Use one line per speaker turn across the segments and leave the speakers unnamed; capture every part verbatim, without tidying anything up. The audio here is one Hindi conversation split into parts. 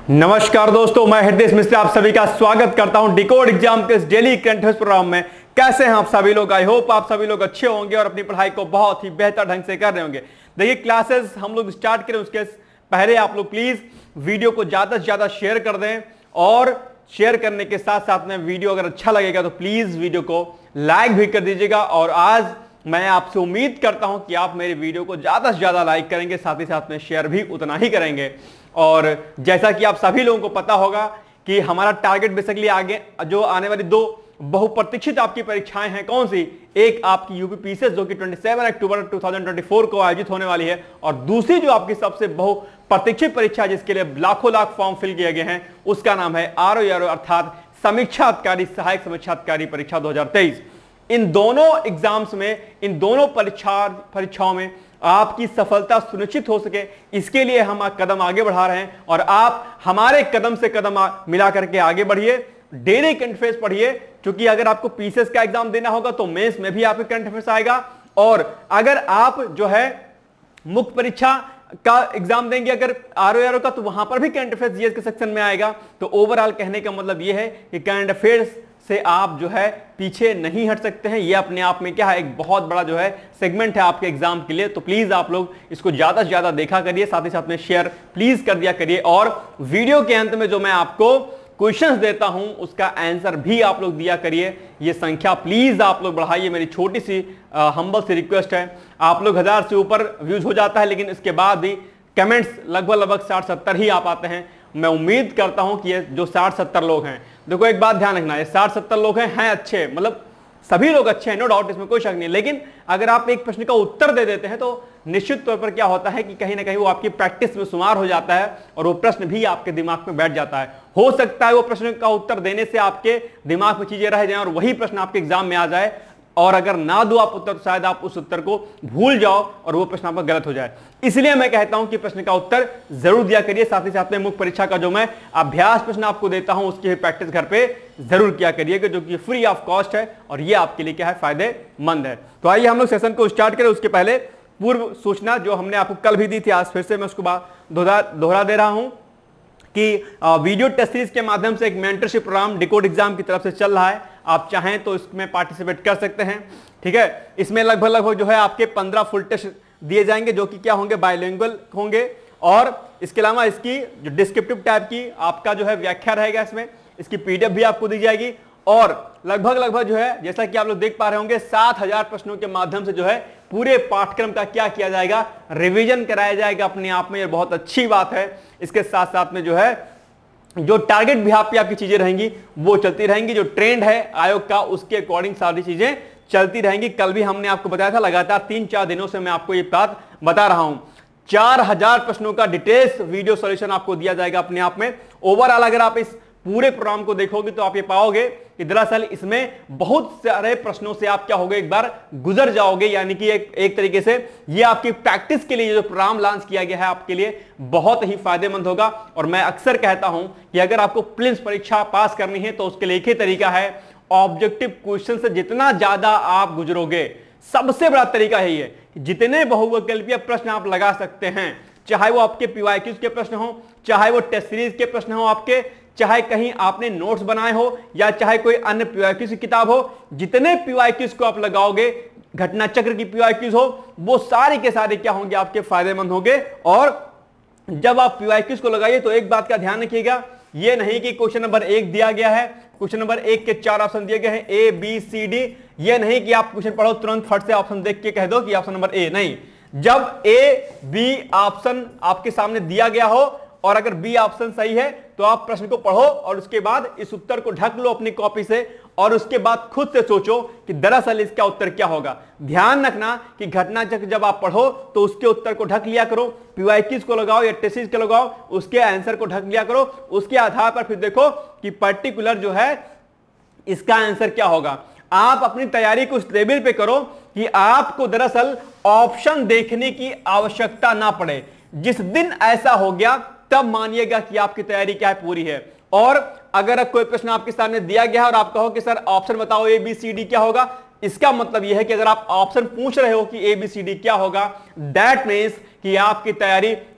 नमस्कार दोस्तों, मैं हृदय मिश्र आप सभी का स्वागत करता हूं डिकोड एग्जाम के इस डेली करंट अफेयर्स प्रोग्राम में। कैसे हैं आप सभी लोग? आई होप आप सभी लोग अच्छे होंगे और अपनी पढ़ाई को बहुत ही बेहतर ढंग से कर रहे होंगे। देखिए, क्लासेस हम लोग स्टार्ट करें उसके पहले आप लोग प्लीज वीडियो को ज्यादा से ज्यादा शेयर कर दें और शेयर करने के साथ साथ में वीडियो अगर अच्छा लगेगा तो प्लीज वीडियो को लाइक भी कर दीजिएगा। और आज मैं आपसे उम्मीद करता हूं कि आप मेरे वीडियो को ज्यादा से ज्यादा लाइक करेंगे, साथ ही साथ में शेयर भी उतना ही करेंगे। और जैसा कि आप सभी लोगों को पता होगा कि हमारा टारगेट बेसिकली आगे जो आने वाली दो बहुप्रतीक्षित आपकी परीक्षाएं हैं, कौन सी? एक आपकी यूपी पीसीएस जो कि सत्ताईस अक्टूबर दो हज़ार चौबीस को आयोजित होने वाली है, और दूसरी जो आपकी सबसे बहुप्रतीक्षित परीक्षा जिसके लिए लाखों लाख फॉर्म फिल किए गए हैं, उसका नाम है आर ओ आर ओ अर्थात समीक्षा अधिकारी सहायक समीक्षा अधिकारी परीक्षा दो हज़ार तेईस। इन दोनों एग्जाम्स में, इन दोनों परीक्षा परीक्षाओं में आपकी सफलता सुनिश्चित हो सके, इसके लिए हम कदम आगे बढ़ा रहे हैं और आप हमारे कदम से कदम मिला करके आगे बढ़िए। डेली करंट अफेयर्स पढ़िए, क्योंकि अगर आपको पीसीएस का एग्जाम देना होगा तो मेंस में भी आपके करंट अफेयर्स आएगा, और अगर आप जो है मुख्य परीक्षा का एग्जाम देंगे अगर आर ओ आर ओ का, तो वहां पर भी करंट अफेयर्स जीएस के सेक्शन में आएगा। तो ओवरऑल कहने का मतलब यह है कि करंट अफेयर्स से आप जो है पीछे नहीं हट सकते हैं। ये अपने आप में क्या है, एक बहुत बड़ा जो है सेगमेंट है आपके एग्जाम के लिए। तो प्लीज आप लोग इसको ज्यादा से ज्यादा देखा करिए, साथ ही साथ में शेयर प्लीज कर दिया करिए, और वीडियो के अंत में जो मैं आपको क्वेश्चंस देता हूं उसका आंसर भी आप लोग दिया करिए। ये संख्या प्लीज आप लोग बढ़ाइए, मेरी छोटी सी हम्बल सी रिक्वेस्ट है। आप लोग हजार से ऊपर व्यूज हो जाता है, लेकिन इसके बाद भी कमेंट्स लगभग लगभग साठ सत्तर ही आ पाते हैं। मैं उम्मीद करता हूं कि ये जो साठ सत्तर लोग हैं, देखो एक बात ध्यान रखना, ये साठ सत्तर लोग हैं हैं अच्छे, मतलब सभी लोग अच्छे हैं, नो डाउट, इसमें कोई शक नहीं। लेकिन अगर आप एक प्रश्न का उत्तर दे देते हैं तो निश्चित तौर पर क्या होता है कि कहीं ना कहीं वो आपकी प्रैक्टिस में शुमार हो जाता है और वो प्रश्न भी आपके दिमाग में बैठ जाता है। हो सकता है वो प्रश्न का उत्तर देने से आपके दिमाग में चीजें रह जाएं और वही प्रश्न आपके एग्जाम में आ जाए, और अगर ना दो आप उत्तर तो शायद आप उस उत्तर को भूल जाओ और वो प्रश्न आपका गलत हो जाए। इसलिए मैं कहता हूं कि प्रश्न का उत्तर जरूर दिया करिए, साथ ही साथ में मुख्य परीक्षा का जो मैं अभ्यास प्रश्न आपको देता हूं उसकी प्रैक्टिस घर पे जरूर किया करिएगा, जो कि फ्री ऑफ कॉस्ट है और ये आपके लिए क्या है, फायदेमंद है। तो आइए हम लोग सेशन को स्टार्ट करें। उसके पहले पूर्व सूचना जो हमने आपको कल भी दी थी, आज फिर से मैं उसको दोहरा दे रहा हूं कि वीडियो टेस्ट सीरीज के माध्यम से एक मेंटरशिप प्रोग्राम डिकोड एग्जाम की तरफ से चल रहा है। आप चाहें तो इसमें पार्टिसिपेट कर सकते हैं, ठीक है। इसमें लगभग लगभग जो है आपके पंद्रह फुल टेस्ट दिए जाएंगे, जो कि क्या होंगे, बायलिंगुअल होंगे, और इसके अलावा इसकी जो डिस्क्रिप्टिव टाइप की आपका जो है व्याख्या रहेगा, इसमें इसकी पीडीएफ भी आपको दी जाएगी, और लगभग लगभग जो है जैसा कि आप लोग देख पा रहे होंगे सात हजार प्रश्नों के माध्यम से जो है पूरे पाठ्यक्रम का क्या किया जाएगा, रिवीजन कराया जाएगा। अपने आप में ये बहुत अच्छी बात है। इसके साथ साथ में जो है जो टारगेट भी आपकी आपकी चीजें रहेंगी वो चलती रहेंगी, जो ट्रेंड है आयोग का उसके अकॉर्डिंग सारी चीजें चलती रहेंगी। कल भी हमने आपको बताया था, लगातार तीन चार दिनों से मैं आपको ये बात बता रहा हूं। चार हजार प्रश्नों का डिटेल्स वीडियो सॉल्यूशन आपको दिया जाएगा अपने आप में। ओवरऑल अगर आप इस पूरे प्रोग्राम को देखोगे तो आप ये पाओगे कि दरअसल इसमें बहुत सारे प्रश्नों से आप क्या होगे, एक बार गुजर जाओगे, यानी कि एक एक तरीके से ये आपकी प्रैक्टिस के लिए जो प्रोग्राम लॉन्च किया गया है आपके लिए बहुत ही फायदेमंद होगा। और मैं अक्सर कहता हूं कि अगर आपको प्रीलिम्स परीक्षा पास करनी है तो उसके लिए एक ही तरीका है, ऑब्जेक्टिव क्वेश्चन से जितना ज्यादा आप गुजरोगे, सबसे बड़ा तरीका यही है कि जितने बहुविकल्पीय प्रश्न आप लगा सकते हैं, चाहे वो आपके पीवाईक्यूज के प्रश्न हो, चाहे वो टेस्ट सीरीज के प्रश्न हो आपके, चाहे कहीं आपने नोट्स बनाए हो, या चाहे कोई अन्य पीवाईक्यूज की किताब हो, जितने पीवाईक्यूज को आप लगाओगे, घटना चक्र की पीवाईक्यूज हो, वो सारे के सारे क्या होंगे, आपके फायदेमंद होंगे। और जब आप पीवाईक्यूज को लगाइए तो एक बात का ध्यान रखिएगा, ये नहीं कि क्वेश्चन नंबर एक दिया गया है, क्वेश्चन नंबर एक के चार ऑप्शन दिए गए हैं, ए बी सी डी, ये नहीं कि आप क्वेश्चन पढ़ो तुरंत फट से ऑप्शन देख के कह दो कि ऑप्शन नंबर ए। नहीं, जब ए बी ऑप्शन आपके सामने दिया गया हो और अगर बी ऑप्शन सही है तो आप प्रश्न को पढ़ो और उसके बाद इस उत्तर को ढक लो अपनी कॉपी से, और उसके बाद खुद से सोचो कि दरअसल इसका उत्तर क्या होगा। ध्यान रखना कि घटना चक्र जब आप पढ़ो तो उसके उत्तर को ढक लिया करो, पीवाईक्यूज को लगाओ या टेस्ट को लगाओ, उसके आंसर को ढक लिया करो। उसके आधार पर फिर देखो कि पर्टिकुलर जो है इसका आंसर क्या होगा। आप अपनी तैयारी को इस लेवल पे करो कि आपको दरअसल ऑप्शन देखने की आवश्यकता ना पड़े। जिस दिन ऐसा हो गया तब मानिएगा कि आपकी तैयारी क्या है, पूरी है। और अगर कोई प्रश्न आपके सामने दिया गया है और आप कहो कि सर ऑप्शन बताओ ए बी सी डी क्या होगा, इसका मतलब यह है कि अगर आप ऑप्शन पूछ रहे हो कि ए बी सी डी क्या होगा, दैट मीन्स कि आपकी तैयारी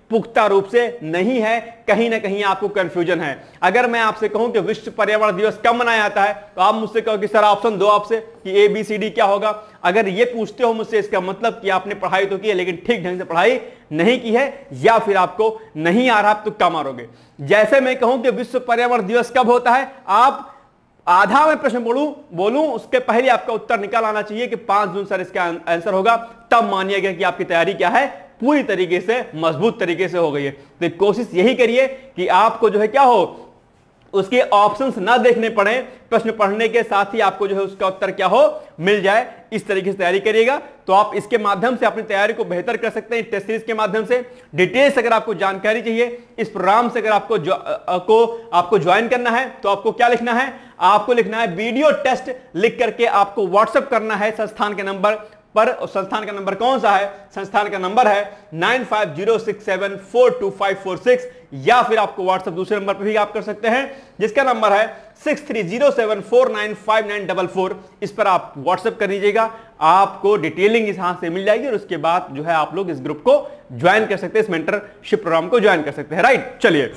पुख्ता रूप से नहीं है, कहीं ना कहीं आपको कंफ्यूजन है। अगर मैं आपसे कहूं कि विश्व पर्यावरण दिवस कब मनाया जाता है तो आप मुझसे कहो कि सर ऑप्शन दो आपसे कि ए बी सी डी क्या होगा। अगर ये पूछते हो मुझसे इसका मतलब कि आपने पढ़ाई तो की है लेकिन ठीक ढंग से पढ़ाई नहीं की है या फिर आपको नहीं आ रहा, आप तुक्का मारोगे। जैसे मैं कहूं कि विश्व पर्यावरण दिवस कब होता है, आप आधा में प्रश्न बोलूं बोलूं उसके पहले आपका उत्तर निकाल आना चाहिए कि पांच जून सर इसका आंसर होगा, तब मानिएगा कि आपकी तैयारी क्या है, पूरी तरीके से मजबूत तरीके से हो गई है। तो कोशिश यही करिए कि आपको जो है क्या हो, उसके ऑप्शंस ना देखने पड़े, प्रश्न पढ़ने के साथ ही आपको जो है उसका उत्तर क्या हो मिल जाए। इस तरीके से तैयारी करिएगा तो आप इसके माध्यम से अपनी तैयारी को बेहतर कर सकते हैं। टेस्ट सीरीज के माध्यम से डिटेल्स अगर आपको जानकारी चाहिए इस प्रोग्राम से, अगर आपको जो, आ, को आपको ज्वाइन करना है तो आपको क्या लिखना है, आपको लिखना है वीडियो टेस्ट लिख करके आपको व्हाट्सएप करना है संस्थान के नंबर पर। संस्थान का नंबर कौन सा है, संस्थान का नंबर है nine five zero six seven four two five four six, या फिर आपको व्हाट्सएप दूसरे नंबर पर भी आप कर सकते हैं जिसका नंबर है six three zero seven four nine five nine double four. इस पर आप व्हाट्सएप कर दीजिएगा, आपको डिटेलिंग इस हाथ से मिल जाएगी और उसके बाद जो है आप लोग इस ग्रुप को ज्वाइन कर सकते हैं, इस मेंटरशिप प्रोग्राम को ज्वाइन कर सकते हैं। राइट, चलिए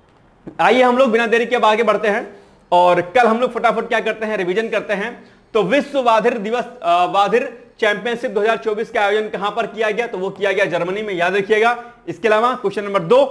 आइए हम लोग बिना देरी के अब आगे बढ़ते हैं और कल हम लोग फटाफट क्या करते हैं, रिवीजन करते हैं। तो विश्व बाधिर दिवस बाधिर चैंपियनशिप दो हज़ार चौबीस का आयोजन कहां पर किया गया, तो वो किया गया जर्मनी में, याद रखिएगा। इसके अलावा क्वेश्चन नंबर दो,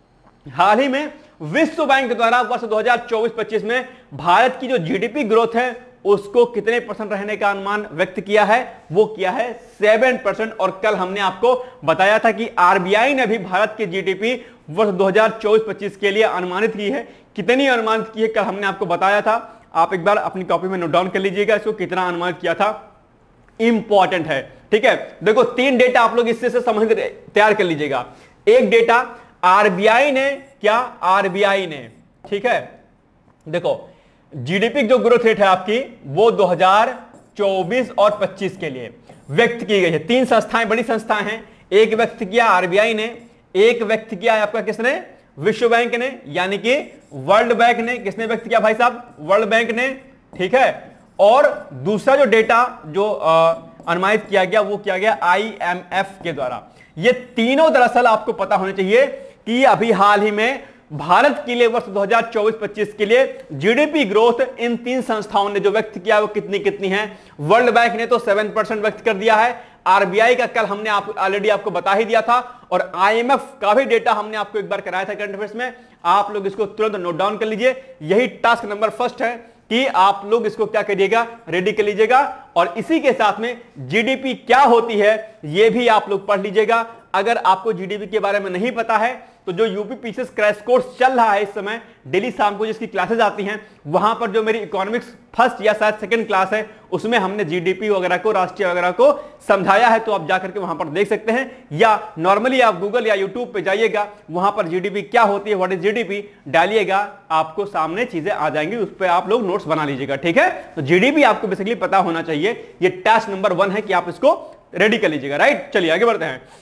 हाल ही में विश्व बैंक द्वारा वर्ष दो हज़ार चौबीस पच्चीस में भारत की जो जीडीपी ग्रोथ है उसको कितने परसेंट रहने का अनुमान व्यक्त किया है, वो किया है सेवन परसेंट। और कल हमने आपको बताया था कि आरबीआई ने भी भारत की जीडीपी वर्ष दो हज़ार चौबीस पच्चीस के लिए अनुमानित की है। कितनी अनुमानित की है कल हमने आपको बताया था, आप एक बार अपनी कॉपी में नोट डाउन कर लीजिएगा इसको, कितना अनुमानित किया था, इंपॉर्टेंट है। ठीक है, देखो तीन डेटा आप लोग इससे से समझ तैयार कर लीजिएगा। एक डेटा आरबीआई ने, क्या आरबीआई ने, ठीक है, देखो जीडीपी जो ग्रोथ रेट है आपकी वो दो हज़ार चौबीस और पच्चीस के लिए व्यक्त की गई है। तीन संस्थाएं, बड़ी संस्थाएं हैं, एक व्यक्त किया आरबीआई ने, एक व्यक्त किया आपका किसने, विश्व बैंक ने, यानी कि वर्ल्ड बैंक ने। किसने व्यक्त किया भाई साहब, वर्ल्ड बैंक ने, ठीक है। और दूसरा जो डेटा जो अनुमानित किया गया वो किया गया आईएमएफ के द्वारा। ये तीनों दरअसल आपको पता होने चाहिए कि अभी हाल ही में भारत के लिए वर्ष दो हज़ार चौबीस पच्चीस के लिए जीडीपी ग्रोथ इन तीन संस्थाओं ने जो व्यक्त किया वो कितनी कितनी है। वर्ल्ड बैंक ने तो सेवन परसेंट व्यक्त कर दिया है, आरबीआई का कल हमने आप ऑलरेडी आपको बता ही दिया था, और आईएमएफ का भी डेटा हमने आपको एक बार कराया था करंट अफेयर्स में। आप लोग इसको तुरंत नोट डाउन कर लीजिए, यही टास्क नंबर फर्स्ट है कि आप लोग इसको क्या करिएगा, रेडी कर लीजिएगा। और इसी के साथ में जीडीपी क्या होती है ये भी आप लोग पढ़ लीजिएगा। अगर आपको जीडीपी के बारे में नहीं पता है तो जो यूपी पीसीएस क्रैश कोर्स चल रहा है इस समय, डेली शाम को जिसकी क्लासेस आती हैं, वहां पर जो मेरी इकोनॉमिक्स फर्स्ट या शायद सेकंड क्लास है उसमें हमने जीडीपी वगैरह को, राष्ट्रीय वगैरह को समझाया है, तो आप जाकर के वहां पर देख सकते हैं। या नॉर्मली आप गूगल या यूट्यूब पे जाइएगा, वहां पर जीडीपी क्या होती है, व्हाट इज जीडीपी डालिएगा, आपको सामने चीजें आ जाएंगी, उस पर आप लोग नोट्स बना लीजिएगा। ठीक है, तो जीडीपी आपको बेसिकली पता होना चाहिए। ये टास्क नंबर वन है कि आप इसको रेडी कर लीजिएगा। राइट, चलिए आगे बढ़ते हैं।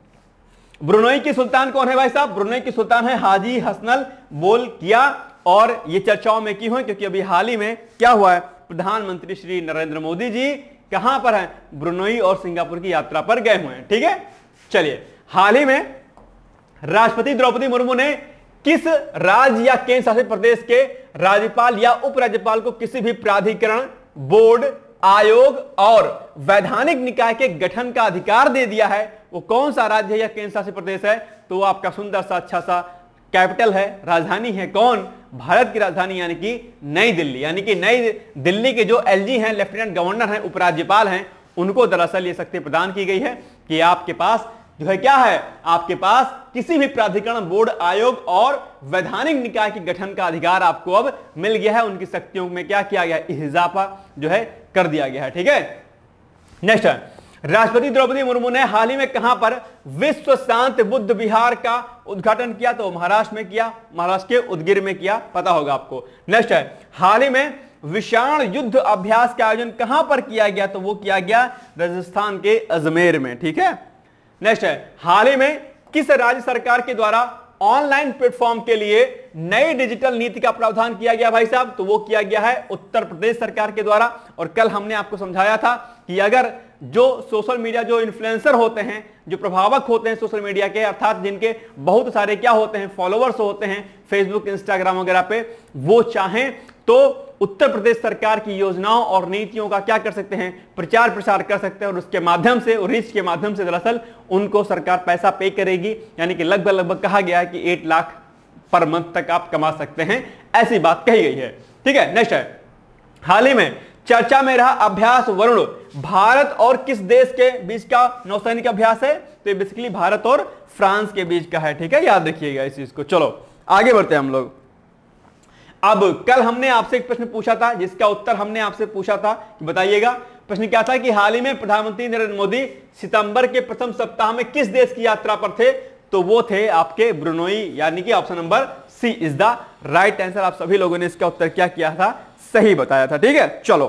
ब्रुनई की सुल्तान कौन है भाई साहब, ब्रुनई की सुल्तान है हाजी हसनल बोल किया, और ये चर्चाओं में की हुई क्योंकि अभी हाल ही में क्या हुआ है, प्रधानमंत्री श्री नरेंद्र मोदी जी कहां पर हैं, ब्रुनई और सिंगापुर की यात्रा पर गए हुए हैं। ठीक है, चलिए हाल ही में राष्ट्रपति द्रौपदी मुर्मू ने किस राज्य या केंद्र शासित प्रदेश के राज्यपाल या उपराज्यपाल को किसी भी प्राधिकरण, बोर्ड, आयोग और वैधानिक निकाय के गठन का अधिकार दे दिया है। वो कौन सा राज्य या केंद्र शासित प्रदेश है, तो वो आपका सुंदर सा अच्छा सा कैपिटल है, राजधानी है कौन, भारत की राजधानी यानी कि नई दिल्ली। यानी कि नई दिल्ली के जो एलजी हैं, लेफ्टिनेंट गवर्नर हैं, उपराज्यपाल हैं, उनको दरअसल ये शक्ति प्रदान की गई है कि आपके पास जो है क्या है, आपके पास किसी भी प्राधिकरण, बोर्ड, आयोग और वैधानिक निकाय के गठन का अधिकार आपको अब मिल गया है। उनकी शक्तियों में क्या किया गया, इजाफा जो है कर दिया गया है। ठीक है, नेक्स्ट है, राष्ट्रपति द्रौपदी मुर्मू ने हाल ही में कहां पर विश्व शांत बुद्ध विहार का उद्घाटन किया, तो महाराष्ट्र में किया, महाराष्ट्र के उदगीर में किया, पता होगा आपको। नेक्स्ट है, हाल ही में विषाण युद्ध अभ्यास का आयोजन कहां पर किया गया, तो वो किया गया राजस्थान के अजमेर में। ठीक है, नेक्स्ट है, हाल ही में किस राज्य सरकार के द्वारा ऑनलाइन प्लेटफॉर्म के लिए नई डिजिटल नीति का प्रावधान किया गया भाई साहब, तो वो किया गया है उत्तर प्रदेश सरकार के द्वारा। और कल हमने आपको समझाया था कि अगर जो सोशल मीडिया जो इन्फ्लुएंसर होते हैं, जो प्रभावक होते हैं सोशल मीडिया के, अर्थात जिनके बहुत सारे क्या होते हैं फॉलोअर्स होते हैं फेसबुक इंस्टाग्राम वगैरह पे, वो चाहें तो उत्तर प्रदेश सरकार की योजनाओं और नीतियों का क्या कर सकते हैं, प्रचार प्रसार कर सकते हैं और उसके माध्यम से और रीच के माध्यम से दरअसल उनको सरकार पैसा पे करेगी। यानी कि लगभग लगभग कहा गया है कि आठ लाख पर मंथ तक आप कमा सकते हैं, ऐसी बात कही गई है। ठीक है, नेक्स्ट है, हाल ही में चर्चा में रहा अभ्यास वरुण, भारत और किस देश के बीच का नौसैनिक अभ्यास है? तो ये बेसिकली भारत और फ्रांस के बीच का है। ठीक है, याद रखिएगा इस चीज को। चलो आगे बढ़ते हैं हम लोग। अब कल हमने आपसे एक प्रश्न पूछा था जिसका उत्तर हमने आपसे पूछा था, बताइएगा प्रश्न क्या था कि हाल ही में प्रधानमंत्री नरेंद्र मोदी सितंबर के प्रथम सप्ताह में किस देश की यात्रा पर थे? तो वो थे आपके ब्रुनोई, यानी कि option number C is the right answer. आप सभी लोगों ने इसका उत्तर क्या किया था, सही बताया था। ठीक है, चलो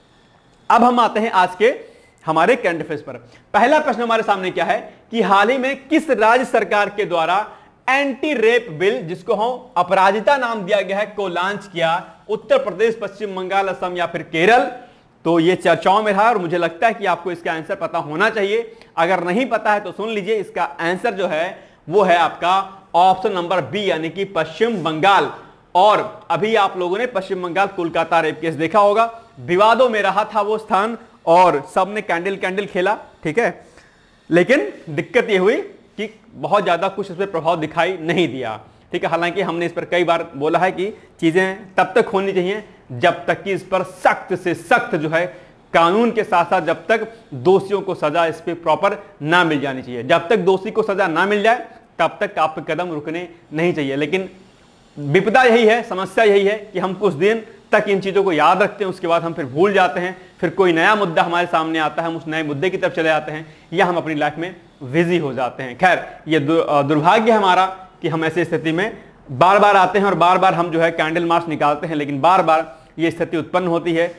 अब हम आते हैं आज के हमारे करंट अफेयर्स पर। पहला प्रश्न हमारे सामने क्या है कि हाल ही में किस राज्य सरकार के द्वारा एंटी रेप बिल, जिसको हम अपराजिता नाम दिया गया है, को लॉन्च किया? उत्तर प्रदेश, पश्चिम बंगाल, असम या फिर केरल? तो ये चर्चाओं में रहा और मुझे लगता है कि आपको इसका आंसर पता होना चाहिए। अगर नहीं पता है तो सुन लीजिए, इसका आंसर जो है वो है आपका ऑप्शन नंबर बी, यानी कि पश्चिम बंगाल। और अभी आप लोगों ने पश्चिम बंगाल कोलकाता रेप केस देखा होगा, विवादों में रहा था वो स्थान और सबने कैंडल कैंडल खेला। ठीक है, लेकिन दिक्कत ये हुई कि बहुत ज्यादा कुछ इस पर प्रभाव दिखाई नहीं दिया। ठीक है, हालांकि हमने इस पर कई बार बोला है कि चीजें तब तक होनी चाहिए जब तक कि इस पर सख्त से सख्त जो है कानून के साथ साथ जब तक दोषियों को सजा इस पर प्रॉपर ना मिल जानी चाहिए। जब तक दोषी को सजा ना मिल जाए तब तक आपके कदम रुकने नहीं चाहिए। लेकिन विपदा यही है, समस्या यही है कि हम कुछ दिन तक इन चीजों को याद रखते हैं, उसके बाद हम फिर भूल जाते हैं, फिर कोई नया मुद्दा हमारे सामने आता है, हम उस नए मुद्दे की तरफ चले जाते हैं या हम अपनी लाइफ में बिजी हो जाते हैं। खैर, ये दुर्भाग्य है हमारा कि हम ऐसी स्थिति में बार बार आते हैं और बार बार हम जो है कैंडल मार्च निकालते हैं, लेकिन बार बार ये स्थिति उत्पन्न होती है।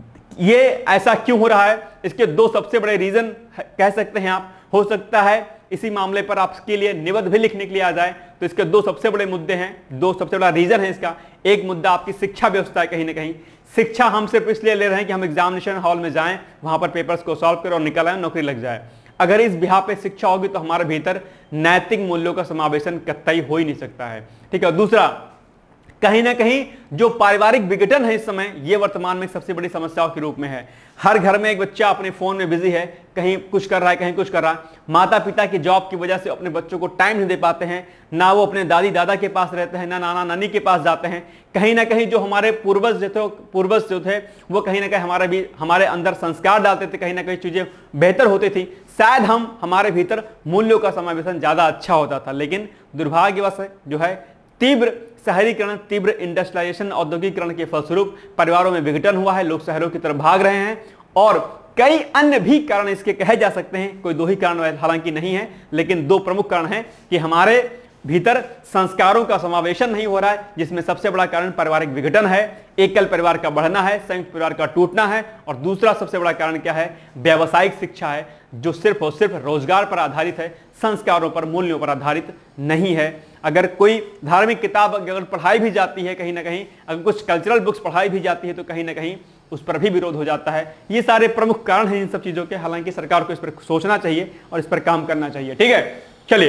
ये ऐसा क्यों हो रहा है? इसके दो सबसे बड़े रीजन कह सकते हैं आप। हो सकता है इसी मामले पर आपके लिए निबंध भी लिखने के लिए आ जाए, तो इसके दो सबसे बड़े मुद्दे हैं, दो सबसे बड़ा रीजन है इसका। एक मुद्दा आपकी शिक्षा व्यवस्था है, कहीं ना कहीं शिक्षा हम सिर्फ इसलिए ले रहे हैं कि हम एग्जामिनेशन हॉल में जाएं, वहां पर पेपर्स को सॉल्व करें और निकल आए, नौकरी लग जाए। अगर इस बिहार पे शिक्षा होगी तो हमारे भीतर नैतिक मूल्यों का समावेशन कतई हो ही नहीं सकता है। ठीक है, दूसरा, कहीं ना कहीं जो पारिवारिक विघटन है इस समय, ये वर्तमान में सबसे बड़ी समस्याओं के रूप में है। हर घर में एक बच्चा अपने फोन में बिजी है, कहीं कुछ कर रहा है, कहीं कुछ कर रहा है। माता पिता की जॉब की वजह से अपने बच्चों को टाइम नहीं दे पाते हैं, ना वो अपने दादी दादा के पास रहते हैं, ना नाना नानी के पास जाते हैं। कहीं ना कहीं जो हमारे पूर्वज जो थे पूर्वज जो थे वो कहीं ना कहीं हमारे भी हमारे अंदर संस्कार डालते थे, कहीं ना कहीं चीजें बेहतर होती थी, शायद हम हमारे भीतर मूल्यों का समावेशन ज्यादा अच्छा होता था। लेकिन दुर्भाग्यवश जो है तीव्र शहरीकरण, तीव्र इंडस्ट्रियलाइजेशन, औद्योगिकरण के फलस्वरूप परिवारों में विघटन हुआ है, लोग शहरों की तरफ भाग रहे हैं और कई अन्य भी कारण इसके कहे जा सकते हैं। कोई दो ही कारण हालांकि नहीं है, लेकिन दो प्रमुख कारण हैं कि हमारे भीतर संस्कारों का समावेशन नहीं हो रहा है, जिसमें सबसे बड़ा कारण पारिवारिक विघटन है, एकल परिवार का बढ़ना है, संयुक्त परिवार का टूटना है, और दूसरा सबसे बड़ा कारण क्या है, व्यावसायिक शिक्षा है, जो सिर्फ और सिर्फ रोजगार पर आधारित है, संस्कारों पर, मूल्यों पर आधारित नहीं है। अगर कोई धार्मिक किताब अगर पढ़ाई भी जाती है, कहीं ना कहीं अगर कुछ कल्चरल बुक्स पढ़ाई भी जाती है, तो कहीं ना कहीं उस पर भी विरोध हो जाता है। ये सारे प्रमुख कारण हैं इन सब चीजों के। हालांकि सरकार को इस पर सोचना चाहिए और इस पर काम करना चाहिए। ठीक है, चलिए,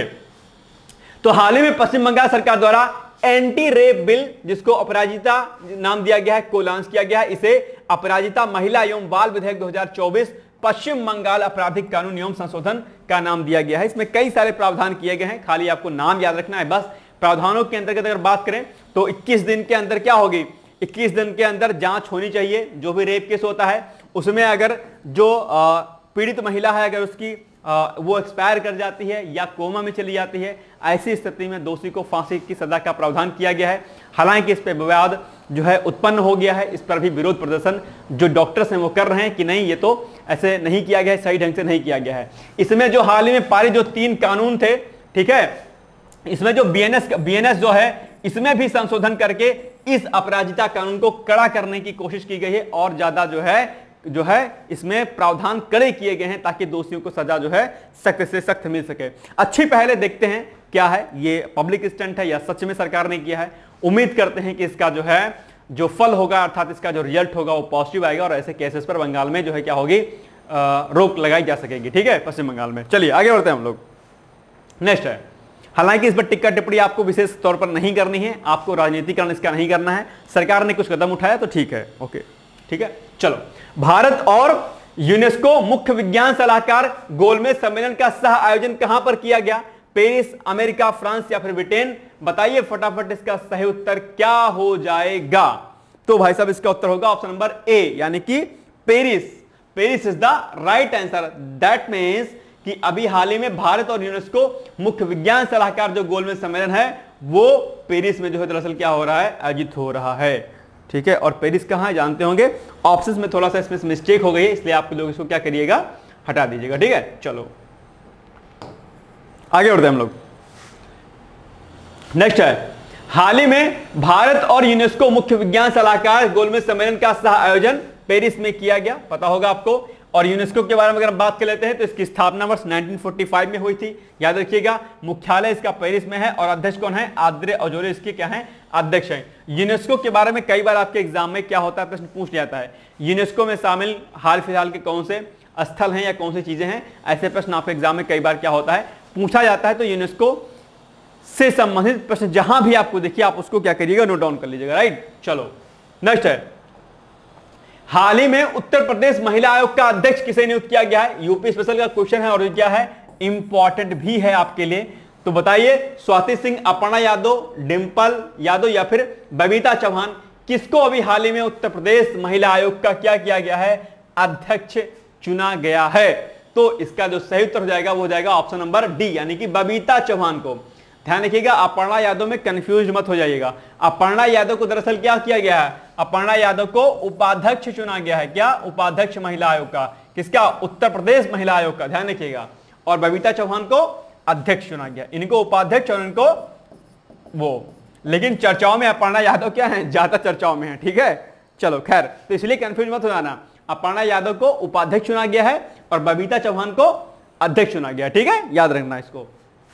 तो हाल ही में पश्चिम बंगाल सरकार द्वारा एंटी रेप बिल, जिसको अपराजिता नाम दिया गया है, को लॉन्च किया गया है। इसे अपराजिता महिला एवं बाल विधेयक दो हज़ार चौबीस पश्चिम बंगाल आपराधिक कानून एवं संशोधन का नाम दिया गया है। इसमें कई सारे प्रावधान किए गए हैं, खाली आपको नाम याद रखना है बस। प्रावधानों के अंतर्गत अगर बात करें तो इक्कीस दिन के अंदर क्या होगी, इक्कीस दिन के अंदर जांच होनी चाहिए। जो भी रेप केस होता है उसमें अगर जो पीड़ित महिला है, अगर उसकी आ, वो एक्सपायर कर जाती है या कोमा में चली जाती है, ऐसी स्थिति में दोषी को फांसी की सजा का प्रावधान किया गया है। हालांकि इस पर विवाद जो है उत्पन्न हो गया है, इस पर भी विरोध प्रदर्शन जो डॉक्टर्स हैं वो कर रहे हैं कि नहीं, ये तो ऐसे नहीं किया गया है, सही ढंग से नहीं किया गया है। इसमें जो हाल ही में पारित जो तीन कानून थे, ठीक है, इसमें जो बीएनएस बीएनएस जो है, इसमें भी संशोधन करके इस अपराजिता कानून को कड़ा करने की कोशिश की गई है और ज्यादा जो है जो है इसमें प्रावधान कड़े किए गए हैं ताकि दोषियों को सजा जो है सख्त से सख्त मिल सके। अच्छी पहले देखते हैं क्या है, ये पब्लिक स्टंट है या सच में सरकार ने किया है। उम्मीद करते हैं कि इसका जो है जो फल होगा, अर्थात इसका जो रिजल्ट होगा वो पॉजिटिव आएगा और ऐसे केसेस पर बंगाल में जो है क्या होगी, रोक लगाई जा सकेगी, ठीक है, पश्चिम बंगाल में। चलिए आगे बढ़ते हैं हम लोग। नेक्स्ट है, हालांकि इस पर टिक्का टिप्पणी आपको विशेष तौर पर नहीं करनी है, आपको राजनीतिकरण इसका नहीं करना है, सरकार ने कुछ कदम उठाया तो ठीक है, ओके, ठीक है। चलो, भारत और यूनेस्को मुख्य विज्ञान सलाहकार गोलमेज सम्मेलन का सह आयोजन कहां पर किया गया? पेरिस, अमेरिका, फ्रांस या फिर ब्रिटेन? बताइए फटाफट, इसका सही उत्तर क्या हो जाएगा? तो भाई साहब इसका उत्तर होगा ऑप्शन नंबर ए, यानी कि Paris. Paris is the right answer. That means कि अभी हाल ही में भारत और यूनेस्को मुख्य विज्ञान सलाहकार जो गोलमेज सम्मेलन है वो पेरिस में जो है दरअसल क्या हो रहा है, आयोजित हो रहा है, ठीक है। और पेरिस कहां है जानते होंगे, ऑप्शंस में थोड़ा सा इसमें मिस्टेक हो गई है, इसलिए आप लोग इसको क्या करिएगा, हटा दीजिएगा, ठीक है। चलो आगे बढ़ते हैं हम लोग। नेक्स्ट है, हाल ही में भारत और यूनेस्को मुख्य विज्ञान सलाहकार गोलमेज सम्मेलन का सह आयोजन पेरिस में किया गया, पता होगा आपको। और यूनेस्को के बारे में अगर हम बात कर लेते हैं तो इसकी स्थापना वर्ष उन्नीस सौ पैंतालीस में हुई थी, याद रखिएगा। मुख्यालय इसका पेरिस में है और अध्यक्ष कौन है, आद्रे अजोरे इसके क्या है, अध्यक्ष हैं। यूनेस्को के बारे में कई बार आपके एग्जाम में क्या होता है, प्रश्न पूछ जाता है, यूनेस्को में शामिल हाल फिलहाल के कौन से स्थल हैं या कौन सी चीजें हैं, ऐसे प्रश्न आपके एग्जाम में कई बार क्या होता है, पूछा जाता है। तो यूनेस्को से संबंधित प्रश्न जहां भी आपको देखिए आप उसको क्या करिएगा, नोट डाउन कर लीजिएगा, राइट। चलो नेक्स्ट है, हाल ही में उत्तर प्रदेश महिला आयोग का अध्यक्ष किसे नियुक्त किया गया है? यूपी स्पेशल का क्वेश्चन है और ये क्या है, इंपॉर्टेंट भी है आपके लिए। तो बताइए, स्वाति सिंह, अपर्णा यादव, डिंपल यादव या फिर बबीता चौहान, किसको अभी हाल ही में उत्तर प्रदेश महिला आयोग का क्या किया गया है, अध्यक्ष चुना गया है? तो इसका जो सही उत्तर हो जाएगा वो हो जाएगा ऑप्शन नंबर डी, यानी कि बबीता चौहान को। ध्यान रखिएगा, अपर्णा यादव में कंफ्यूज मत हो जाइएगा। अपर्णा यादव को दरअसल क्या किया गया है, अपर्णा यादव को उपाध्यक्ष चुना गया है, क्या, उपाध्यक्ष महिला आयोग का, किसका, उत्तर प्रदेश महिला आयोग का, ध्यान रखिएगा। और बबीता चौहान को अध्यक्ष चुना गया, इनको उपाध्यक्ष और इनको वो, लेकिन चर्चाओं में अपर्णा यादव क्या है, ज्यादा चर्चाओं में है, ठीक है। चलो खैर, तो इसलिए कंफ्यूज मत हो जाना, अपर्णा यादव को उपाध्यक्ष चुना गया है और बबीता चौहान को अध्यक्ष चुना गया, ठीक है, याद रखना इसको।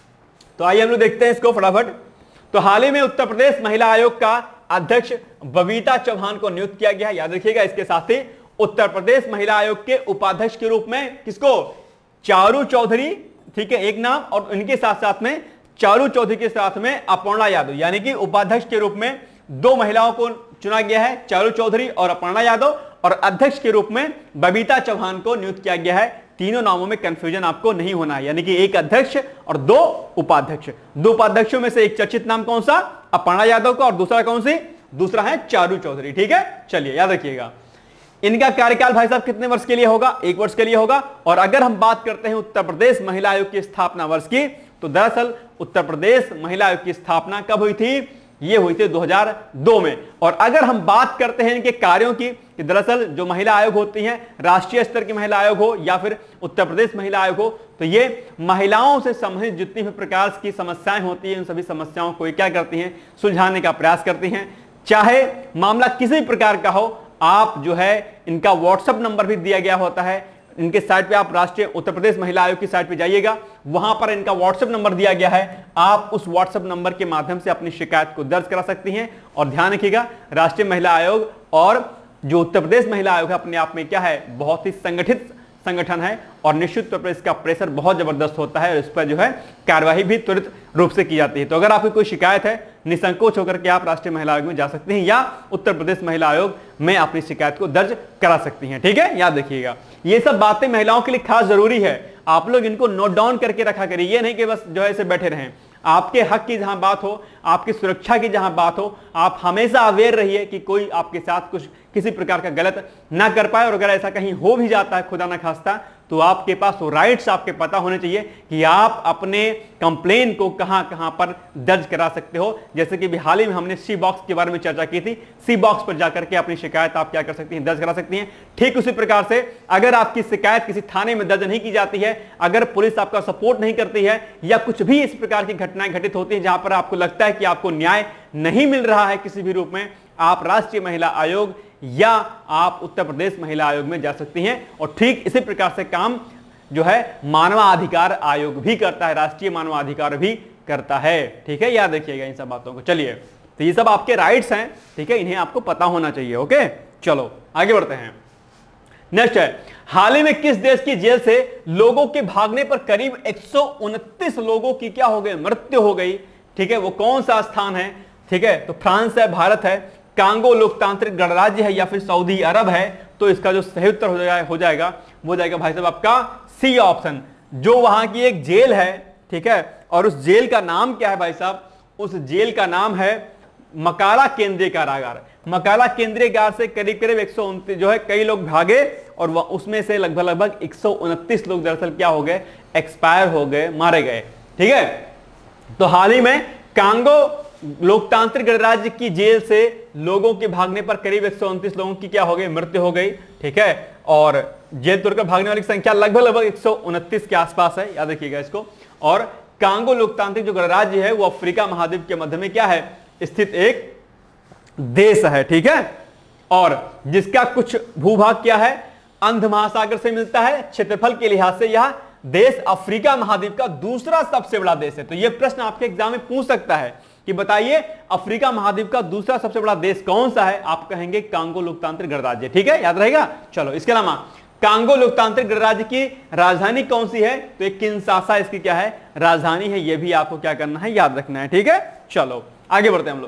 तो आइए हम लोग देखते हैं इसको फटाफट। तो हाल ही में उत्तर प्रदेश महिला आयोग का अध्यक्ष बबीता चौहान को नियुक्त किया गया है, याद रखिएगा। इसके साथ ही उत्तर प्रदेश महिला आयोग के उपाध्यक्ष के रूप में किसको, चारू चौधरी, ठीक है, एक नाम, और इनके साथ साथ में चारू चौधरी के साथ में अपर्णा यादव, यानी कि उपाध्यक्ष के रूप में दो महिलाओं को चुना गया है, चारू चौधरी और अपर्णा यादव, और अध्यक्ष के रूप में बबीता चौहान को नियुक्त किया गया है। तीनों नामों में कंफ्यूजन आपको नहीं होना है, यानी कि एक अध्यक्ष और दो उपाध्यक्ष। दो उपाध्यक्षों में से एक चर्चित नाम कौन सा, अपर्णा यादव का, और दूसरा कौन सी, दूसरा है चारू चौधरी, ठीक है। चलिए याद रखिएगा, इनका कार्यकाल भाई साहब कितने वर्ष के लिए होगा, एक वर्ष के लिए होगा। और अगर हम बात करते हैं उत्तर प्रदेश महिला आयोग की स्थापना वर्ष की, तो दरअसल उत्तर प्रदेश महिला आयोग की स्थापना कब हुई थी, ये हुई थी दो हज़ार दो में। और अगर हम बात करते हैं इनके कार्यों की, कि दरअसल जो महिला आयोग होती हैं, राष्ट्रीय स्तर की महिला आयोग हो या फिर उत्तर प्रदेश महिला आयोग हो, तो ये महिलाओं से संबंधित जितनी भी प्रकार की समस्याएं होती हैं, उन सभी समस्याओं को क्या करती हैं, सुलझाने का प्रयास करती हैं। चाहे मामला किसी भी प्रकार का हो, आप जो है इनका व्हाट्सएप नंबर भी दिया गया होता है इनके साइट पे, आप राष्ट्रीय उत्तर प्रदेश महिला आयोग की साइट पे जाइएगा, वहां पर इनका व्हाट्सएप नंबर दिया गया है। आप उस व्हाट्सएप नंबर के माध्यम से अपनी शिकायत को दर्ज करा सकती हैं। और ध्यान रखिएगा, राष्ट्रीय महिला आयोग और जो उत्तर प्रदेश महिला आयोग है अपने आप में क्या है, बहुत ही संगठित संगठन है, और निश्चित तौर पर इसका प्रेशर बहुत जबरदस्त होता है और इस पर जो है कार्यवाही भी त्वरित रूप से की जाती है। तो अगर आपकी कोई शिकायत है, निसंकोच होकर के आप राष्ट्रीय महिला आयोग में जा सकते हैं या उत्तर प्रदेश महिला आयोग में अपनी शिकायत को दर्ज करा सकती हैं, ठीक है, याद रखिएगा। ये सब बातें महिलाओं के लिए खास जरूरी है, आप लोग इनको नोट डाउन करके रखा करिए, ये नहीं कि बस जो है ऐसे बैठे रहें। आपके हक की जहां बात हो, आपकी सुरक्षा की जहां बात हो, आप हमेशा अवेयर रहिए कि कोई आपके साथ कुछ किसी प्रकार का गलत ना कर पाए। और अगर ऐसा कहीं हो भी जाता है, खुदा ना खास्ता, तो आपके पास वो राइट्स आपके पता होने चाहिए कि आप अपने कंप्लेन को कहां कहां पर दर्ज करा सकते हो। जैसे कि हाल ही में हमने सी बॉक्स के बारे में चर्चा की थी, सी बॉक्स पर जाकर के अपनी शिकायत आप क्या कर सकती हैं, दर्ज करा सकती हैं। ठीक उसी प्रकार से अगर आपकी शिकायत किसी थाने में दर्ज नहीं की जाती है, अगर पुलिस आपका सपोर्ट नहीं करती है, या कुछ भी इस प्रकार की घटनाएं घटित होती हैं जहां पर आपको लगता है कि आपको न्याय नहीं मिल रहा है किसी भी रूप में, आप राष्ट्रीय महिला आयोग या आप उत्तर प्रदेश महिला आयोग में जा सकती हैं। और ठीक इसी प्रकार से काम जो है मानवाधिकार आयोग भी करता है, राष्ट्रीय मानवाधिकार भी करता है, ठीक है, याद रखिएगा इन सब बातों को। चलिए, तो ये सब आपके राइट्स हैं, ठीक है, इन्हें आपको पता होना चाहिए। ओके, चलो आगे बढ़ते हैं। नेक्स्ट है, हाल ही में किस देश की जेल से लोगों के भागने पर करीब एक सौ उनतीस लोगों की क्या हो गई, मृत्यु हो गई। ठीक है, वो कौन सा स्थान है? ठीक है, तो फ्रांस है, भारत है, कांगो लोकतांत्रिक गणराज्य है, या फिर सऊदी अरब है। तो इसका जो सही उत्तर हो जाएगा हो जाएगा वो जाएगा भाई साहब आपका सी ऑप्शन, जो वहां की एक जेल है। ठीक है, और उस जेल का नाम क्या है भाई साहब? उस जेल का नाम है मकाला केंद्रीय कारागार। मकाला केंद्रीय कारागार से करीब करीब एक सौ उनतीस जो है कई लोग भागे, और उसमें से लगभग लगभग एक सौ उनतीस लोग दरअसल क्या हो गए, एक्सपायर हो गए, मारे गए। ठीक है, तो हाल ही में कांगो लोकतांत्रिक गणराज्य की जेल से लोगों के भागने पर करीब एक सौ उनतीस लोगों की क्या हो गई, मृत्यु हो गई। ठीक है, और जेल तोड़कर भागने वाली संख्या लगभग लगभग एक सौ उनतीस के आसपास है, याद रखिएगा इसको। और कांगो लोकतांत्रिक जो गणराज्य है वो अफ्रीका महाद्वीप के मध्य में क्या है, स्थित एक देश है। ठीक है, और जिसका कुछ भूभाग क्या है, अंध महासागर से मिलता है। क्षेत्रफल के लिहाज से यह देश अफ्रीका महाद्वीप का दूसरा सबसे बड़ा देश है। तो यह प्रश्न आपके एग्जाम में पूछ सकता है कि बताइए अफ्रीका महाद्वीप का दूसरा सबसे बड़ा देश कौन सा है? आप कहेंगे कांगो लोकतांत्रिक गणराज्य। ठीक है, याद रहेगा। चलो, इसके अलावा कांगो लोकतांत्रिक गणराज्य की राजधानी कौन सी है? तो एक किंशासा इसकी क्या है, राजधानी है। यह भी आपको क्या करना है, याद रखना है। ठीक है, चलो आगे बढ़ते हैं हम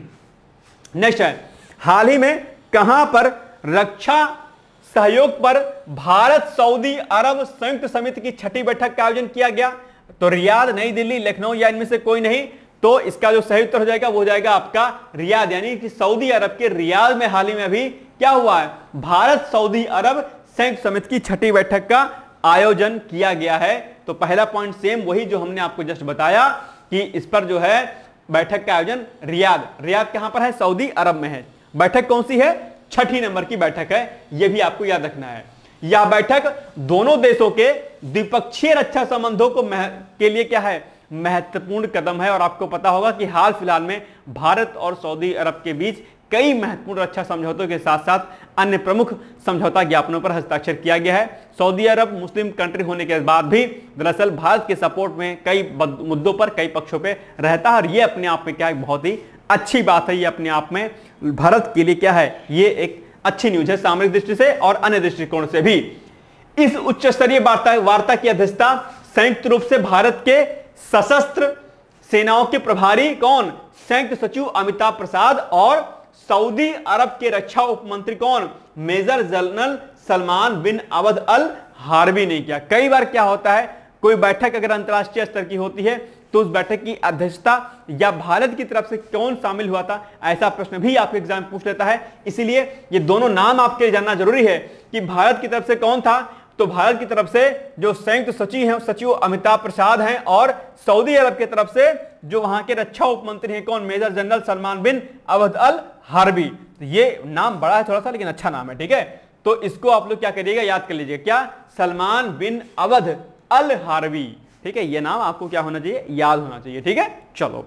लोग। नेक्स्ट है, हाल ही में कहां पर रक्षा सहयोग पर भारत सऊदी अरब संयुक्त समिति की छठी बैठक का आयोजन किया गया? तो रियाद, नई दिल्ली, लखनऊ या इनमें से कोई नहीं। तो इसका जो सही उत्तर हो जाएगा वो हो जाएगा आपका रियाद, यानी कि सऊदी अरब के रियाद में हाल ही में अभी क्या हुआ है, भारत सऊदी अरब संयुक्त समिति की छठी बैठक का आयोजन किया गया है। तो पहला पॉइंट सेम वही जो हमने आपको जस्ट बताया कि इस पर जो है बैठक का आयोजन रियाद, रियाद कहां पर है, सऊदी अरब में है। बैठक कौन सी है, छठी नंबर की बैठक है, यह भी आपको याद रखना है। यह बैठक दोनों देशों के द्विपक्षीय रक्षा संबंधों को के लिए क्या है, महत्वपूर्ण कदम है। और आपको पता होगा कि हाल फिलहाल में भारत और सऊदी अरब के बीच कई महत्वपूर्ण रक्षा समझौतों के साथ साथ अन्य प्रमुख समझौता ज्ञापनों पर हस्ताक्षर किया गया है। सऊदी अरब मुस्लिम कंट्री होने के बाद भी दरअसल भारत के सपोर्ट में कई मुद्दों पर, कई पक्षों पे रहता है, और ये अपने आप में क्या है, बहुत ही अच्छी बात है। ये अपने आप में भारत के लिए क्या है, ये एक अच्छी न्यूज है, सामरिक दृष्टि से और अन्य दृष्टिकोण से भी। इस उच्च स्तरीय वार्ता वार्ता की अध्यक्षता संयुक्त रूप से भारत के सशस्त्र सेनाओं के प्रभारी कौन, संयुक्त सचिव अमिताभ प्रसाद, और सऊदी अरब के रक्षा उप मंत्री कौन, major general Salman bin Abd al Harbi ने किया। कई बार क्या होता है, कोई बैठक अगर अंतरराष्ट्रीय स्तर की होती है तो उस बैठक की अध्यक्षता या भारत की तरफ से कौन शामिल हुआ था, ऐसा प्रश्न भी आपके एग्जाम पूछ लेता है। इसीलिए ये दोनों नाम आपके लिए जानना जरूरी है कि भारत की तरफ से कौन था। तो भारत की तरफ से जो संयुक्त सचिव हैं, सचिव अमिताभ प्रसाद हैं, और सऊदी अरब की तरफ से जो वहां के रक्षा उप मंत्री हैं कौन, major general Salman bin Abd al Harbi. तो ये नाम बड़ा है थोड़ा सा, लेकिन अच्छा नाम है। ठीक है, तो इसको आप लोग क्या करिएगा, याद कर लीजिएगा, क्या, Salman bin Abd al Harvey. ठीक है, ये नाम आपको क्या होना चाहिए, याद होना चाहिए। ठीक है, चलो,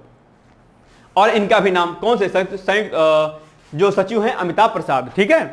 और इनका भी नाम कौन से संयुक्त जो सचिव हैं अमिताभ प्रसाद। ठीक है,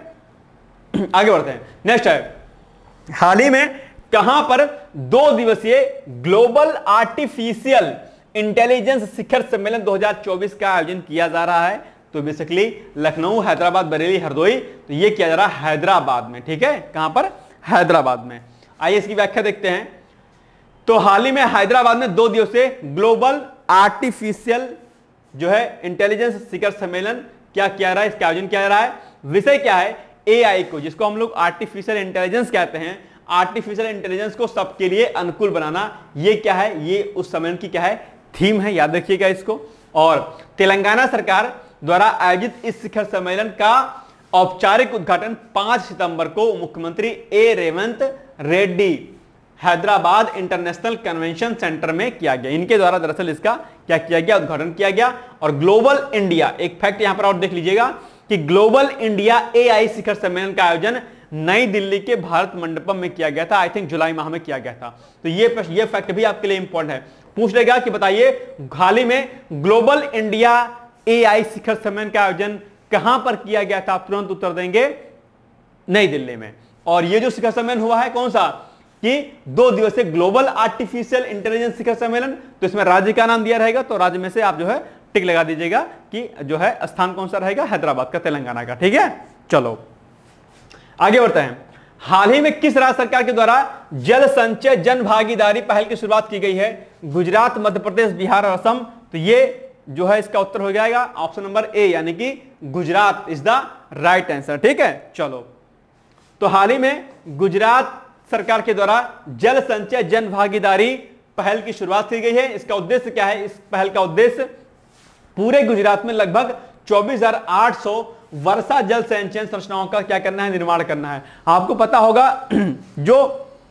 आगे बढ़ते हैं। नेक्स्ट है, हाल ही में कहां पर दो दिवसीय ग्लोबल आर्टिफिशियल इंटेलिजेंस शिखर सम्मेलन दो हज़ार चौबीस का आयोजन किया जा रहा है? तो बेसिकली लखनऊ, हैदराबाद, बरेली, हरदोई। तो ये किया जा रहा है हैदराबाद में। ठीक है, कहां पर, हैदराबाद में। आइए इसकी व्याख्या देखते हैं। तो हाल ही में हैदराबाद में दो दिवसीय ग्लोबल आर्टिफिशियल जो है इंटेलिजेंस शिखर सम्मेलन क्या किया रहा है, इसका आयोजन किया जा रहा है। विषय क्या है, एआई को, जिसको हम लोग आर्टिफिशियल इंटेलिजेंस कहते हैं, आर्टिफिशियल इंटेलिजेंस को सबके लिए अनुकूल बनाना, ये क्या है, ये उस सम्मेलन की क्या है, थीम है, याद रखिएगा इसको। और तेलंगाना सरकार द्वारा आयोजित इस शिखर सम्मेलन का औपचारिक उद्घाटन पांच सितंबर को मुख्यमंत्री A Revanth Reddy Hyderabad international convention centre में किया गया। इनके द्वारा दरअसल इसका क्या किया गया, उद्घाटन किया गया। और ग्लोबल इंडिया, एक फैक्ट यहां पर और देख लीजिएगा कि ग्लोबल इंडिया एआई शिखर सम्मेलन का आयोजन नई दिल्ली के भारत मंडपम में किया गया था। आई थिंक जुलाई माह में किया गया था। तो ये प्रश्न, ये फैक्ट भी आपके लिए इंपॉर्टेंट है। पूछ लेगा कि बताइए हाल ही में ग्लोबल इंडिया एआई शिखर सम्मेलन का आयोजन कहां पर किया गया था? आप तुरंत उत्तर देंगे नई दिल्ली में। और ये जो शिखर सम्मेलन हुआ है कौन सा, कि दो दिवसीय ग्लोबल आर्टिफिशियल इंटेलिजेंस शिखर सम्मेलन। तो इसमें राज्य का नाम दिया रहेगा, तो राज्य में से आप जो है टिक लगा दीजिएगा कि जो है स्थान कौन सा रहेगा, हैदराबाद का, तेलंगाना का। ठीक है, चलो आगे बढ़ते हैं। हाल ही में किस राज्य सरकार के द्वारा जल संचय जन भागीदारी पहल की शुरुआत की गई है? गुजरात, मध्य प्रदेश, बिहार और असम। तो ये जो है इसका उत्तर हो जाएगा ऑप्शन नंबर ए, यानी कि Gujarat is the right answer. ठीक है, चलो। तो हाल ही में गुजरात सरकार के द्वारा जल संचय जन भागीदारी पहल की शुरुआत की गई है। इसका उद्देश्य क्या है? इस पहल का उद्देश्य पूरे गुजरात में लगभग चौबीस हजार आठ सौ वर्षा जल संचयन संरचनाओं का क्या करना है? निर्माण करना है। आपको पता होगा जो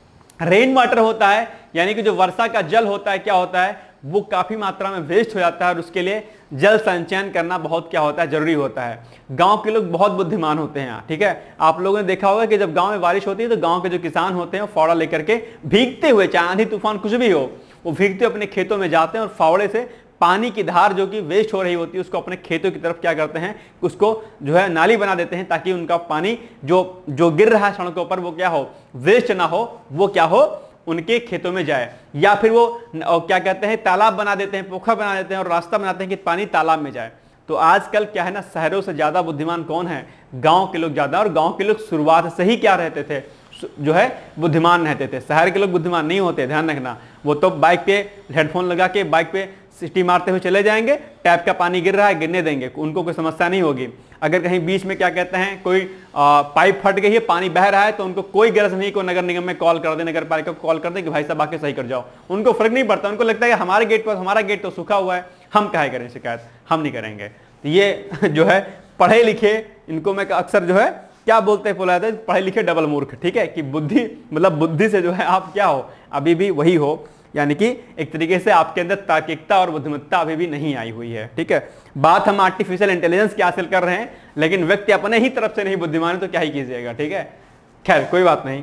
रेन वाटर होता है, यानी कि जो वर्षा का जल होता है, क्या होता है? वो काफी मात्रा में वेस्ट हो जाता है और उसके लिए जल संचयन करना बहुत क्या होता है? जरूरी होता है। गांव के लोग बहुत बुद्धिमान होते हैं, ठीक है। आप लोगों ने देखा होगा कि जब गांव में बारिश होती है तो गांव के जो किसान होते हैं वो फावड़ा लेकर के भीगते हुए, चाहे आंधी तूफान कुछ भी हो, वो भीगते अपने खेतों में जाते हैं और फावड़े से पानी की धार जो कि वेस्ट हो रही होती है उसको अपने खेतों की तरफ क्या करते हैं? उसको जो है नाली बना देते हैं, ताकि उनका पानी जो जो गिर रहा है सड़कों पर वो क्या हो? वेस्ट ना हो, वो क्या हो? उनके खेतों में जाए। या फिर वो क्या कहते हैं? तालाब बना देते हैं, पोखर बना देते हैं और रास्ता बनाते हैं कि पानी तालाब में जाए। तो आजकल क्या है ना, शहरों से ज्यादा बुद्धिमान कौन है? गांव के लोग ज्यादा। और गांव के लोग शुरुआत से ही क्या रहते थे? जो है बुद्धिमान रहते थे। शहर के लोग बुद्धिमान नहीं होते, ध्यान रखना। वो तो बाइक पे हेडफोन लगा के बाइक पे सिटी मारते हुए चले जाएंगे, टैप का पानी गिर रहा है गिरने देंगे, उनको कोई समस्या नहीं होगी। अगर कहीं बीच में क्या कहते हैं कोई आ, पाइप फट गई है, पानी बह रहा है, तो उनको कोई गरज नहीं को नगर निगम में कॉल कर दे, नगर पालिका को कॉल कर दे कि भाई साहब आके सही कर जाओ। उनको फर्क नहीं पड़ता, उनको लगता है कि हमारे गेट पर हमारा गेट तो सूखा हुआ है, हम काहे करें शिकायत, हम नहीं करेंगे। तो ये जो है पढ़े लिखे, इनको मैं अक्सर जो है क्या बोलते हैं, बोला जाता है पढ़े लिखे डबल मूर्ख। ठीक है, कि बुद्धि मतलब बुद्धि से जो है आप क्या हो? अभी भी वही हो, यानी कि एक तरीके से आपके अंदर तार्किकता और बुद्धिमत्ता अभी भी नहीं आई हुई है। ठीक है, बात हम आर्टिफिशियल इंटेलिजेंस की हासिल कर रहे हैं, लेकिन व्यक्ति अपने ही तरफ से नहीं बुद्धिमान है तो क्या ही कीजिएगा। ठीक है, खैर कोई बात नहीं,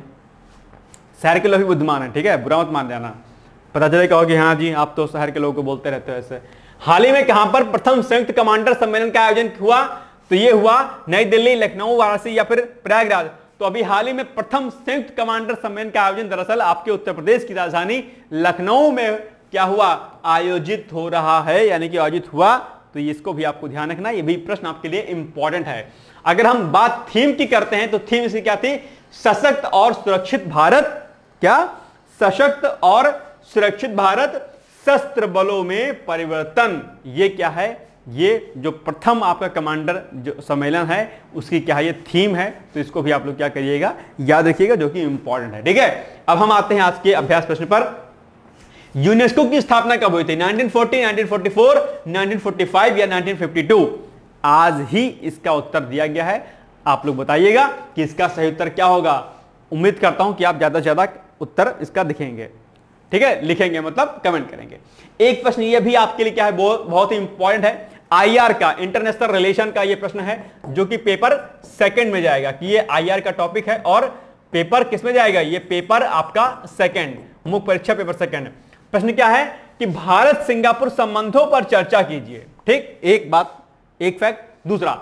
शहर के लोग भी बुद्धिमान है। ठीक है, बुरा मत मान जाना, पता चले कहो कि हाँ जी आप तो शहर के लोगों को बोलते रहते हो ऐसे। हाल ही में कहां पर प्रथम संयुक्त कमांडर सम्मेलन का आयोजन हुआ? तो ये हुआ नई दिल्ली, लखनऊ, वाराणसी या फिर प्रयागराज। तो अभी हाल ही में प्रथम संयुक्त कमांडर सम्मेलन का आयोजन दरअसल आपके उत्तर प्रदेश की राजधानी लखनऊ में क्या हुआ? आयोजित हो रहा है, यानी कि आयोजित हुआ। तो इसको भी आपको ध्यान रखना, ये भी प्रश्न आपके लिए इंपॉर्टेंट है। अगर हम बात थीम की करते हैं तो थीम इसकी क्या थी? सशक्त और सुरक्षित भारत। क्या? सशक्त और सुरक्षित भारत, शस्त्र बलों में परिवर्तन। ये क्या है? ये जो प्रथम आपका कमांडर जो सम्मेलन है उसकी क्या है? ये थीम है। तो इसको भी आप लोग क्या करिएगा? याद रखिएगा, जो कि इंपॉर्टेंट है। ठीक है, अब हम आते हैं आज के अभ्यास प्रश्न पर। यूनेस्को की स्थापना कब हुई थी? Nineteen forty, nineteen forty four, nineteen forty five या नाइनटीन फिफ्टी टू? आज ही इसका उत्तर दिया गया है। आप लोग बताइएगा कि इसका सही उत्तर क्या होगा। उम्मीद करता हूं कि आप ज्यादा से ज्यादा उत्तर इसका दिखेंगे। ठीक है, लिखेंगे मतलब कमेंट करेंगे। एक प्रश्न ये भी आपके लिए क्या है? बहुत बहुत ही इंपॉर्टेंट है। आईआर का, इंटरनेशनल रिलेशन का ये प्रश्न है, जो कि पेपर सेकंड में जाएगा। कि ये आईआर का टॉपिक है और पेपर किस में जाएगा? ये पेपर आपका सेकंड, मुख्य परीक्षा पेपर सेकंड। प्रश्न क्या है कि भारत सिंगापुर संबंधों पर चर्चा कीजिए। ठीक, एक बात, एक फैक्ट। दूसरा,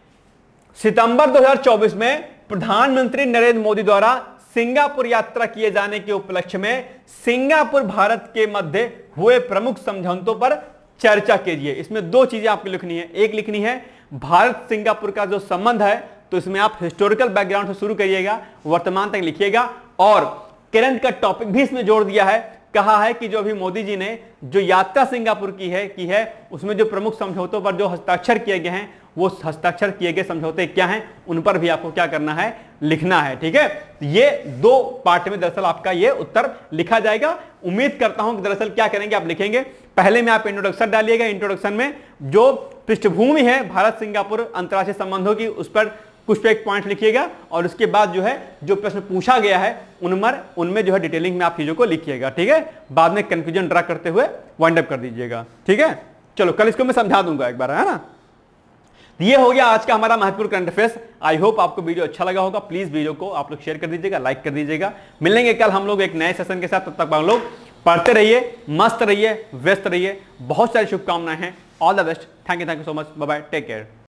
सितंबर दो हज़ार चौबीस में प्रधानमंत्री नरेंद्र मोदी द्वारा सिंगापुर यात्रा किए जाने के उपलक्ष्य में सिंगापुर भारत के मध्य हुए प्रमुख समझौतों पर चर्चा कीजिए। इसमें दो चीजें आपको लिखनी है। एक लिखनी है भारत सिंगापुर का जो संबंध है, तो इसमें आप हिस्टोरिकल बैकग्राउंड से शुरू करिएगा, वर्तमान तक लिखिएगा। और करंट का टॉपिक भी इसमें जोड़ दिया है। कहा है कि जो अभी मोदी जी ने जो यात्रा सिंगापुर की है की है उसमें जो प्रमुख समझौतों पर जो हस्ताक्षर किए गए हैं, वो हस्ताक्षर किए गए समझौते क्या हैं, उन पर भी आपको क्या करना है? लिखना है। ठीक है, ये दो पार्ट में दरअसल आपका ये उत्तर लिखा जाएगा। उम्मीद करता हूं कि दरअसल क्या करेंगे, आप लिखेंगे पहले में आप इंट्रोडक्शन डालिएगा। इंट्रोडक्शन में जो पृष्ठभूमि है भारत सिंगापुर अंतर्राष्ट्रीय संबंधों की, उस पर कुछ एक पॉइंट लिखिएगा। और उसके बाद जो है जो प्रश्न पूछा गया है उनमें उनमें जो है डिटेलिंग में आप चीजों को लिखिएगा। ठीक है, बाद में कंफ्यूजन ड्रा करते हुए वाइंड अप कर दीजिएगा। ठीक है, चलो कल इसको मैं समझा दूंगा एक बार, है ना। ये हो गया आज का हमारा महत्वपूर्ण करंट अफेयर्स। आई होप आपको वीडियो अच्छा लगा होगा। प्लीज वीडियो को आप लोग शेयर कर दीजिएगा, लाइक कर दीजिएगा। मिलेंगे कल हम लोग एक नए सेशन के साथ। तब तक हम लोग पढ़ते रहिए, मस्त रहिए, व्यस्त रहिए। बहुत सारी शुभकामनाएं हैं। All the best. Thank you, thank you so much. Bye bye, take care.